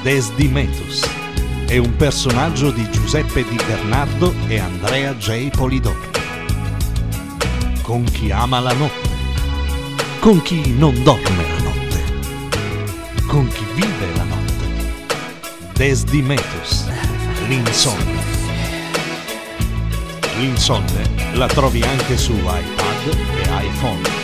Desdimetus è un personaggio di Giuseppe Di Bernardo e Andrea J. Polidori. Con chi ama la notte, con chi non dorme la notte, con chi vive la notte. Desdimetus, l'insonne. L'insonne la trovi anche su iPad e iPhone.